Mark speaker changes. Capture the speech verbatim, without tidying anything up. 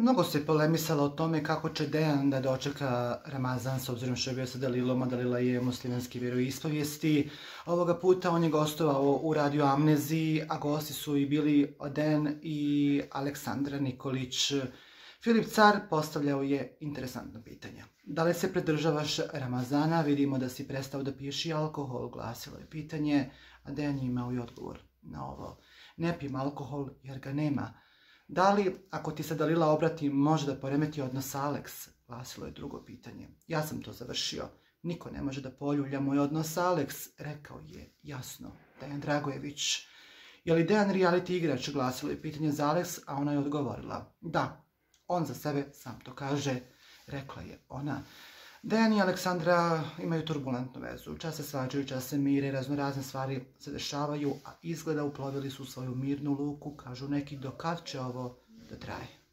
Speaker 1: Mnogo se polemisalo o tome kako će Dejan da dočeka Ramazan, s obzirom što je bio sa Dalilom, a Dalila je muslimanski vjeroispovijesti. Ovoga puta on je gostovao u Radio Amneziji, a gosti su i bili Dejan i Aleksandra Nikolić. Filip Car postavljao je interesantno pitanje. Da li se pridržavaš Ramazana? Vidimo da si prestao da piješ i alkohol, glasilo je pitanje, a Dejan je imao i odgovor na ovo. Ne pijem alkohol jer ga nema. Da li, ako ti se Dalila obrati, može da poremeti odnos Aleks? Glasilo je drugo pitanje. Ja sam to završio. Niko ne može da poljulja moj odnos Aleks, rekao je jasno Dejan Dragojević. Je li Dejan reality igrač? Glasilo je pitanje za Aleks, a ona je odgovorila. Da, on za sebe sam to kaže, rekla je ona. Dejan i Aleksandra imaju turbulentnu vezu. Čas se svađaju, čas se mire, raznorazne stvari se dešavaju, a izgleda uplovili su u svoju mirnu luku, kažu neki do kad će ovo da traje.